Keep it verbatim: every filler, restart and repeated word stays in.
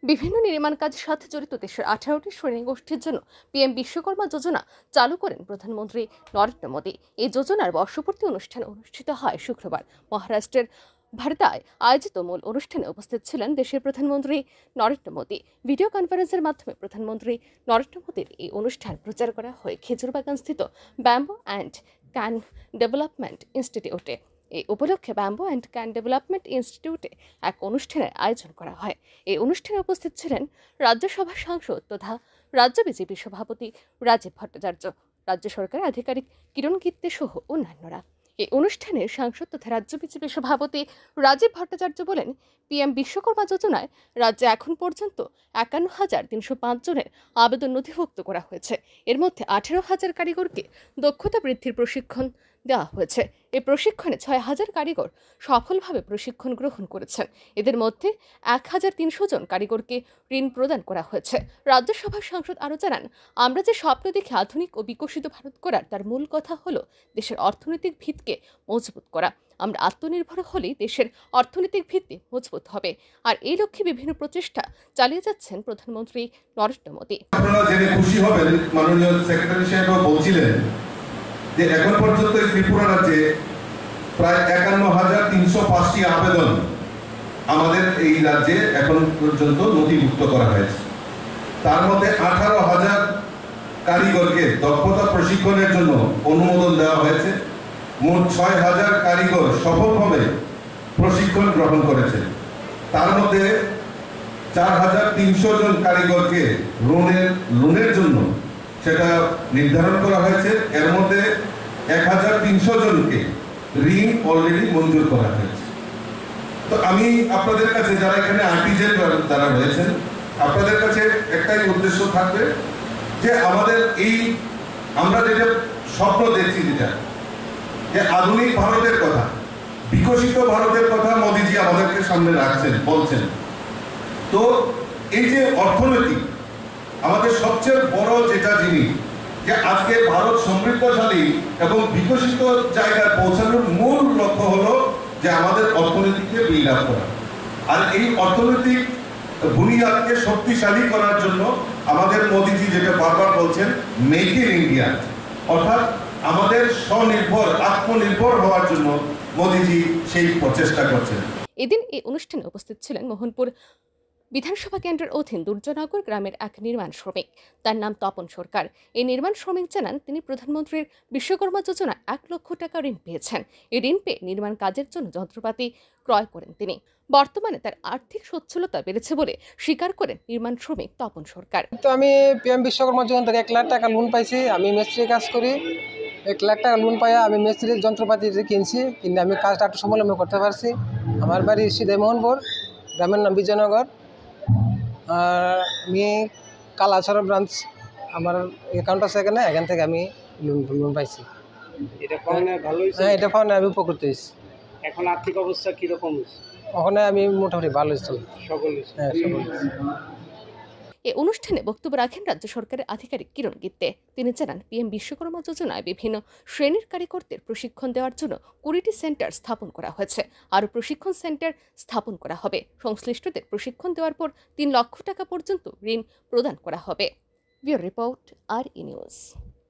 বিভিন্ন নির্মাণ কাজের সাথে জড়িত দেশের আঠারোটি শ্রেণীগোষ্ঠীর জন্য পিএম বিশ্বকর্মা যোজনা চালু করেন প্রধানমন্ত্রী নরেন্দ্র মোদী। এই যোজনার বর্ষপূর্তি অনুষ্ঠান অনুষ্ঠিত হয় শুক্রবার মহারাষ্ট্রের ভারতায় আয়োজিত মূল অনুষ্ঠানে উপস্থিত ছিলেন দেশের প্রধানমন্ত্রী নরেন্দ্র মোদী। ভিডিও কনফারেন্সের মাধ্যমে প্রধানমন্ত্রী নরেন্দ্র মোদীর এই অনুষ্ঠান প্রচার করা হয় খেজুরবাগানস্থিত ব্যাম্বো অ্যান্ড ক্যান ডেভেলপমেন্ট ইনস্টিটিউটে। এই উপলক্ষে ব্যাম্বো অ্যান্ড ক্যান ডেভেলপমেন্ট ইনস্টিটিউটে এক অনুষ্ঠানের আয়োজন করা হয়। এই অনুষ্ঠানে উপস্থিত ছিলেন রাজ্যসভার সাংসদ তথা রাজ্য বিজেপি সভাপতি রাজীব ভট্টাচার্য, রাজ্য সরকারের আধিকারিক কিরণ গিত্তে সহ অন্যান্যরা। এই অনুষ্ঠানে সাংসদ তথা রাজ্য বিজেপি সভাপতি রাজীব ভট্টাচার্য বলেন, পিএম বিশ্বকর্মা যোজনায় রাজ্যে এখন পর্যন্ত একান্ন হাজার তিনশো পাঁচ জনের আবেদন নথিভুক্ত করা হয়েছে। এর মধ্যে আঠেরো হাজার কারিগরকে দক্ষতা বৃদ্ধির প্রশিক্ষণ দেওয়া হয়েছে। এই প্রশিক্ষণে ছয় হাজার কারিগর সফলভাবে প্রশিক্ষণ গ্রহণ করেছেন। এদের মধ্যে এক হাজার তিনশো জন কারিগরকে ঋণ প্রদান করা হয়েছে। রাজ্যসভার সাংসদ আরও জানান, আমরা যে স্বপ্ন দেখে আধুনিক ও বিকশিত ভারত করার, তার মূল কথা হলো দেশের অর্থনৈতিক ভিতকে মজবুত করা। আমরা আত্মনির্ভর হলেই দেশের অর্থনৈতিক ভিত্তি মজবুত হবে। আর এই লক্ষ্যে বিভিন্ন প্রচেষ্টা চালিয়ে যাচ্ছেন প্রধানমন্ত্রী নরেন্দ্র মোদী। আপনারা জেনে খুশি হবেন, মাননীয় সেক্রেটারি সাহেব বলছিলেন যে এখন পর্যন্ত ত্রিপুরা রাজ্যে প্রায় একান্ন হাজার তিনশো পাঁচটি আবেদন আমাদের এই রাজ্যে এখন পর্যন্ত নথিভুক্ত করা হয়েছে। তার মধ্যে আঠারো হাজার কারিগরকে দক্ষতা প্রশিক্ষণের জন্য অনুমোদন দেওয়া হয়েছে। মোট ছয় হাজার কারিগর সফলভাবে প্রশিক্ষণ গ্রহণ করেছে। তার মধ্যে চার হাজার তিনশো জন কারিগরকে লোনের লোনের জন্য সেটা নির্ধারণ করা হয়েছে। এর মধ্যে এক হাজার তিনশো জনকে ঋণ অলরেডি মঞ্জুর করা হয়েছে। তো আমি আপনাদের কাছে, যারা এখানে আর্টিজেন যারা রয়েছেন, আপনাদের কাছে একটাই উদ্দেশ্য থাকবে যে আমাদের এই আমরা যেটা স্বপ্ন দেখছি, যেটা যে আধুনিক ভারতের কথা, বিকশিত ভারতের কথা মোদীজি আমাদেরকে সামনে রাখছেন, বলছেন। তো এই যে অর্থনৈতিক আমাদের সবচেয়ে বড় যেটা জিনিস, যে আজকে ভারত সমৃদ্ধশালী এবং বিকশিত জায়গায় পৌঁছানোর মূল লক্ষ্য হলো যে আমাদের অর্থনীতিকে বিল্ড আপ করা। আর এই অর্থনৈতিক বুনিয়াদকে শক্তিশালী করার জন্য আমাদের মোদীজি যেটা বারবার বলছেন, মেক ইন ইন্ডিয়া, অর্থাৎ আমাদের স্বনির্ভর আত্মনির্ভর হওয়ার জন্য মোদীজি সেই প্রচেষ্টা করছেন। এদিন এই অনুষ্ঠানে উপস্থিত ছিলেন মোহনপুর বিধানসভা কেন্দ্রের অধীন দুর্জনগর গ্রামের এক নির্মাণ শ্রমিক। তার নাম তপন সরকার। এই নির্মাণ শ্রমিক জানান, তিনি প্রধানমন্ত্রীর বিশ্বকর্মা যোজনা এক লক্ষ টাকা ঋণ পেয়েছেন। এই ঋণ পেয়ে নির্মাণ কাজের জন্য যন্ত্রপাতি ক্রয় করেন তিনি। বর্তমানে তার আর্থিক সচ্ছলতা বেড়েছে বলে স্বীকার করেন নির্মাণ শ্রমিক তপন সরকার। তো আমি পিএম বিশ্বকর্মা যোজনা থেকে এক লাখ টাকা লোন পাইছি। আমি মিস্ত্রি কাজ করি। এক লাখ টাকা লোন পাইয়া আমি মিস্ত্রির যন্ত্রপাতি কিনছি, কিনে আমি কাজটা একটু সমলম্ব করতে পারছি। আমার বাড়ি সিধে মোহনপুর, গ্রামের নাম বিজয়নগর। আর আমি কালাছড়া ব্রাঞ্চ আমার অ্যাকাউন্ট আছে এখানে, এখান থেকে আমি লোন লোন পাইছি। এটা পাওয়া ভালো হয়েছে? হ্যাঁ, এটা পাওয়া আমি উপকৃত হয়েছি। এখন আর্থিক অবস্থা কিরকম? ওখানে আমি মোটামুটি ভালো হয়েছিল। সকল হ্যাঁ, সকল। এ অনুষ্ঠানে বক্তব্য রাখেন রাজ্য সরকারের আধিকারিক কিরণ গিত্তে। তিনি জানান, পিএম বিশ্বকর্মা যোজনায় বিভিন্ন শ্রেণীর কারিগরদের প্রশিক্ষণ দেওয়ার জন্য কুড়িটি সেন্টার স্থাপন করা হয়েছে। আরও প্রশিক্ষণ সেন্টার স্থাপন করা হবে। সংশ্লিষ্টদের প্রশিক্ষণ দেওয়ার পর তিন লক্ষ টাকা পর্যন্ত ঋণ প্রদান করা হবে। Bureau report, R E news.